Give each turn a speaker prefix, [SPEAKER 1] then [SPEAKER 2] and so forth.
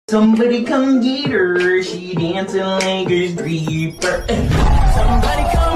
[SPEAKER 1] Somebody come get her, she dancing like a stripper. Somebody come